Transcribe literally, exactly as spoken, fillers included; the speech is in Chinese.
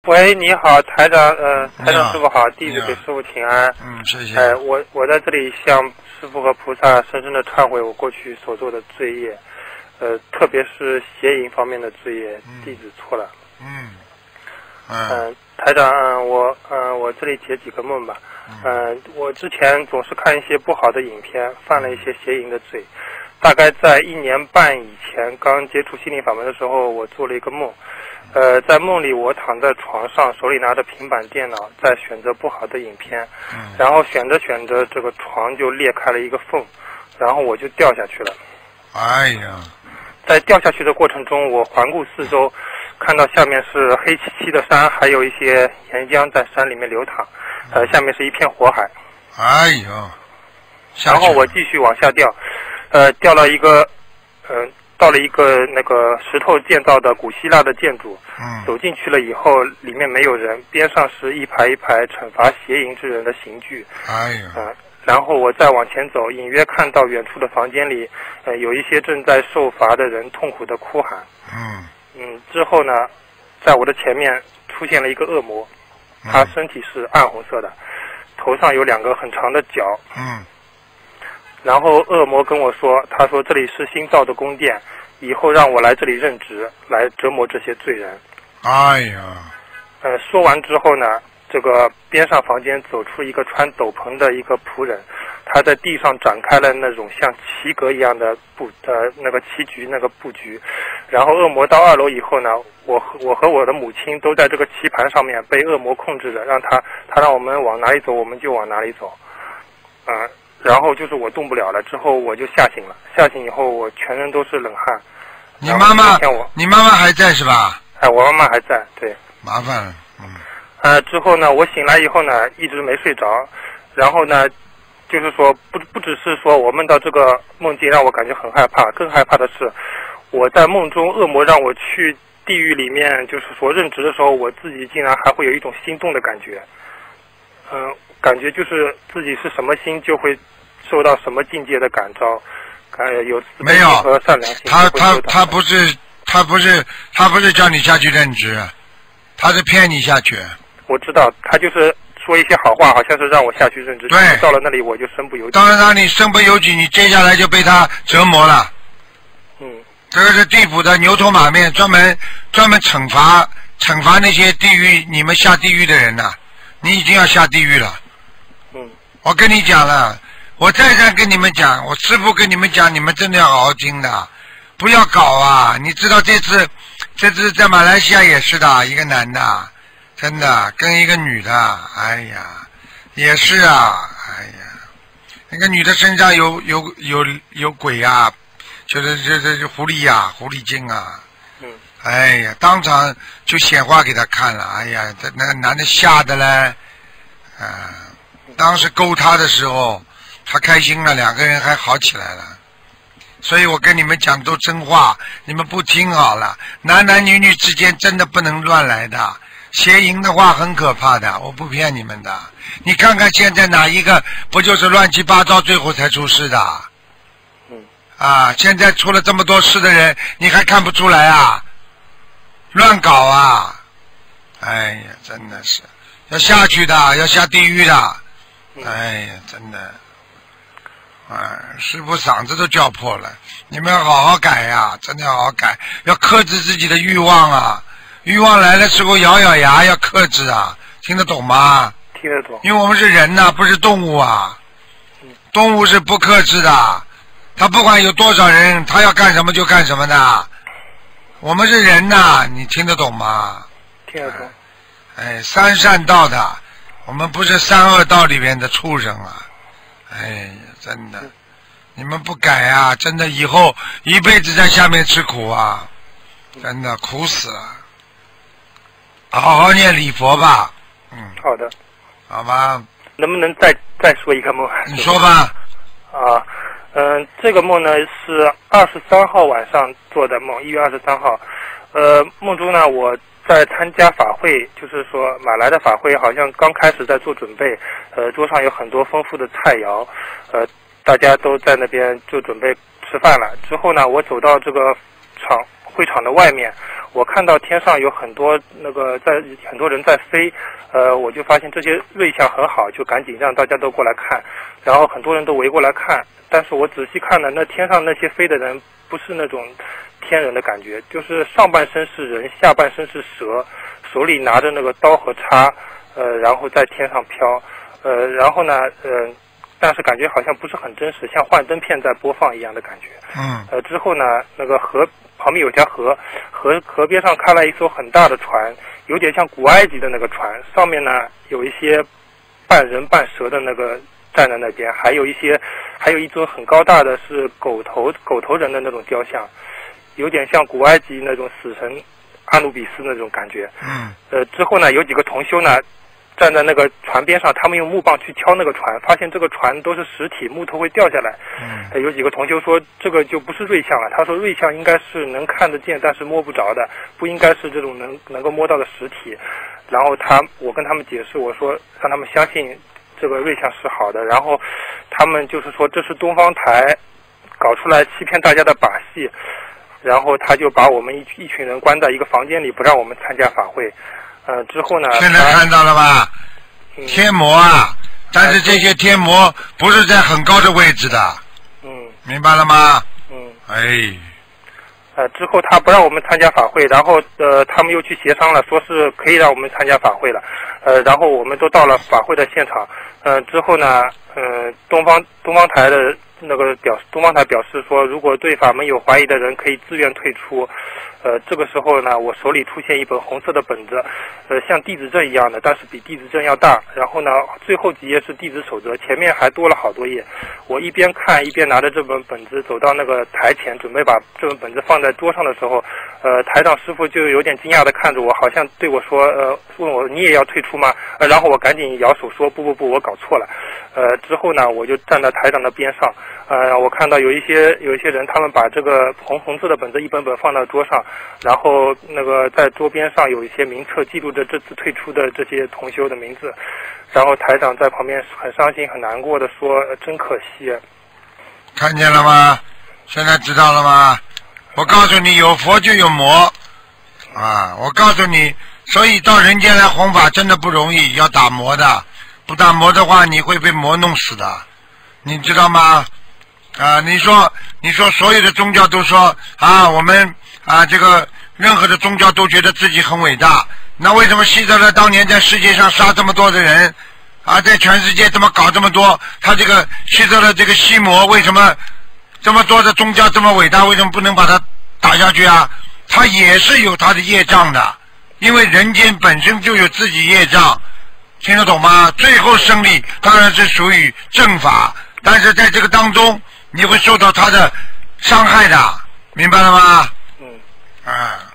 喂，你好，台长，呃，台长师傅好，弟子给师傅请安。 嗯，谢谢。 呃，我我在这里向师傅和菩萨深深的忏悔我过去所做的罪业，呃，特别是邪淫方面的罪业， 嗯、 弟子错了。 嗯。 嗯、呃，台长，嗯，我呃，我这里解几个梦吧。嗯、呃，我之前总是看一些不好的影片，犯了一些邪淫的罪。大概在一年半以前，刚接触心灵法门的时候，我做了一个梦。呃，在梦里，我躺在床上，手里拿着平板电脑，在选择不好的影片，嗯、然后选着选着，这个床就裂开了一个缝，然后我就掉下去了。 哎呀！ 在掉下去的过程中，我环顾四周，看到下面是黑漆漆的山，还有一些岩浆在山里面流淌，呃，下面是一片火海。 哎呀！ 然后我继续往下掉，呃，掉了一个，呃。到了一个那个石头建造的古希腊的建筑，嗯，走进去了以后，里面没有人，边上是一排一排惩罚邪淫之人的刑具。 哎呀！ 呃，然后我再往前走，隐约看到远处的房间里，呃，有一些正在受罚的人痛苦的哭喊。 嗯嗯，之后呢，在我的前面出现了一个恶魔，他身体是暗红色的，头上有两个很长的角。 嗯。 然后恶魔跟我说，他说这里是新造的宫殿，以后让我来这里任职，来折磨这些罪人。 哎呀！ 呃，说完之后呢，这个边上房间走出一个穿斗篷的一个仆人，他在地上展开了那种像棋格一样的布呃那个棋局那个布局。然后恶魔到二楼以后呢，我和我和我的母亲都在这个棋盘上面被恶魔控制着，让他他让我们往哪里走我们就往哪里走。啊、呃。然后就是我动不了了，之后我就吓醒了。吓醒以后，我全身都是冷汗。 你妈妈，你妈妈还在是吧？ 哎，我妈妈还在，对。 麻烦了，嗯。 呃，之后呢，我醒来以后呢，一直没睡着。然后呢，就是说不不只是说我梦到这个梦境让我感觉很害怕，更害怕的是，我在梦中恶魔让我去地狱里面，就是说任职的时候，我自己竟然还会有一种心动的感觉。嗯、呃。感觉就是自己是什么心就会受到什么境界的感召，呃，有慈悲心和善良心。 他他他不是他不是他不是叫你下去任职，他是骗你下去。 我知道，他就是说一些好话，好像是让我下去任职。 对， 到了那里我就身不由己。 当然让你身不由己，你接下来就被他折磨了。 嗯， 这个是地府的牛头马面，专门专门惩罚惩罚那些地狱你们下地狱的人呐、啊，你已经要下地狱了。 嗯， 我跟你讲了，我再三跟你们讲，我师父跟你们讲，你们真的要好好听的，不要搞啊！你知道这次，这次在马来西亚也是的，一个男的，真的跟一个女的，哎呀，也是啊，哎呀，那个女的身上有有有有鬼啊，就是这这狐狸呀、啊，狐狸精啊， 嗯， 哎呀，当场就显化给他看了，哎呀，这那个男的吓得嘞，啊。当时勾他的时候，他开心了，两个人还好起来了。所以我跟你们讲都真话，你们不听好了。男男女女之间真的不能乱来的，邪淫的话很可怕的，我不骗你们的。你看看现在哪一个不就是乱七八糟，最后才出事的？ 嗯。 啊，现在出了这么多事的人，你还看不出来啊？乱搞啊！哎呀，真的是要下去的，要下地狱的。哎呀，真的，啊，师父嗓子都叫破了。你们要好好改呀、啊，真的要好好改，要克制自己的欲望啊！欲望来的时候咬咬牙，要克制啊，听得懂吗？ 听得懂。 因为我们是人呐、啊，不是动物啊。动物是不克制的，他不管有多少人，他要干什么就干什么的。我们是人呐、啊，你听得懂吗？ 听得懂。 哎，三善道的。我们不是三恶道里面的畜生啊！哎呀，真的，你们不改啊，真的以后一辈子在下面吃苦啊，真的苦死了。好好念礼佛吧，嗯。 好的。 好吧。 能不能再再说一个梦？ 你说吧。 啊，嗯、呃，这个梦呢是二十三号晚上做的梦，一月二十三号。呃，梦中呢我。在参加法会，就是说马来的法会好像刚开始在做准备，呃，桌上有很多丰富的菜肴，呃，大家都在那边就准备吃饭了。之后呢，我走到这个场会场的外面，我看到天上有很多那个在很多人在飞，呃，我就发现这些瑞相很好，就赶紧让大家都过来看，然后很多人都围过来看，但是我仔细看了，那天上那些飞的人不是那种天人的感觉，就是上半身是人，下半身是蛇，手里拿着那个刀和叉，呃，然后在天上飘，呃，然后呢，呃。但是感觉好像不是很真实，像幻灯片在播放一样的感觉。 嗯。 呃，之后呢，那个河旁边有条河，河河边上开了一艘很大的船，有点像古埃及的那个船，上面呢有一些半人半蛇的那个站在那边，还有一些，还有一尊很高大的是狗头狗头人的那种雕像，有点像古埃及那种死神阿努比斯那种感觉。 嗯。 呃，之后呢，有几个同修呢。站在那个船边上，他们用木棒去敲那个船，发现这个船都是实体，木头会掉下来。 嗯， 呃、有几个同修说这个就不是瑞相了，他说瑞相应该是能看得见但是摸不着的，不应该是这种能能够摸到的实体。然后他我跟他们解释，我说让他们相信这个瑞相是好的，然后他们就是说这是东方台搞出来欺骗大家的把戏，然后他就把我们一一群人关在一个房间里，不让我们参加法会。呃，之后呢？ 现在看到了吧？ 嗯、 天魔啊，但是这些天魔不是在很高的位置的。 嗯。 明白了吗？ 嗯。 哎。 呃，之后他不让我们参加法会，然后呃，他们又去协商了，说是可以让我们参加法会了。呃，然后我们都到了法会的现场。呃，之后呢，呃，东方东方台的那个表东方台表示说，如果对法门有怀疑的人可以自愿退出。呃，这个时候呢，我手里出现一本红色的本子，呃，像弟子证一样的，但是比弟子证要大。然后呢，最后几页是弟子守则，前面还多了好多页。我一边看一边拿着这本本子走到那个台前，准备把这本本子放在桌上的时候，呃，台长师傅就有点惊讶地看着我，好像对我说，呃，问我你也要退出吗？呃，然后我赶紧摇手说不不不，我搞错了。呃，之后呢，我就站在台长的边上，呃，我看到有一些有一些人，他们把这个红红色的本子一本本放到桌上。然后那个在桌边上有一些名册记录着这次退出的这些同修的名字，然后台长在旁边很伤心很难过的说，真可惜。 看见了吗？现在知道了吗？我告诉你，有佛就有魔啊！我告诉你，所以到人间来弘法真的不容易，要打磨的，不打磨的话你会被魔弄死的，你知道吗？啊，你说你说所有的宗教都说啊，我们啊这个任何的宗教都觉得自己很伟大，那为什么希特勒当年在世界上杀这么多的人啊，在全世界这么搞这么多，他这个希特勒这个西魔为什么这么多的宗教这么伟大，为什么不能把它打下去啊？他也是有他的业障的，因为人间本身就有自己业障，听得懂吗？最后胜利当然是属于正法，但是在这个当中你会受到他的伤害的，明白了吗？ 嗯。 啊。